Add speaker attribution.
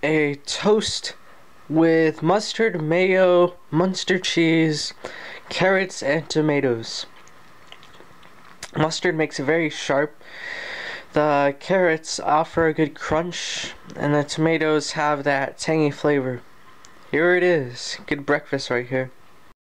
Speaker 1: a toast with mustard, mayo, Munster cheese, carrots, and tomatoes. Mustard makes it very sharp. The carrots offer a good crunch, and the tomatoes have that tangy flavor. Here it is. Good breakfast right here.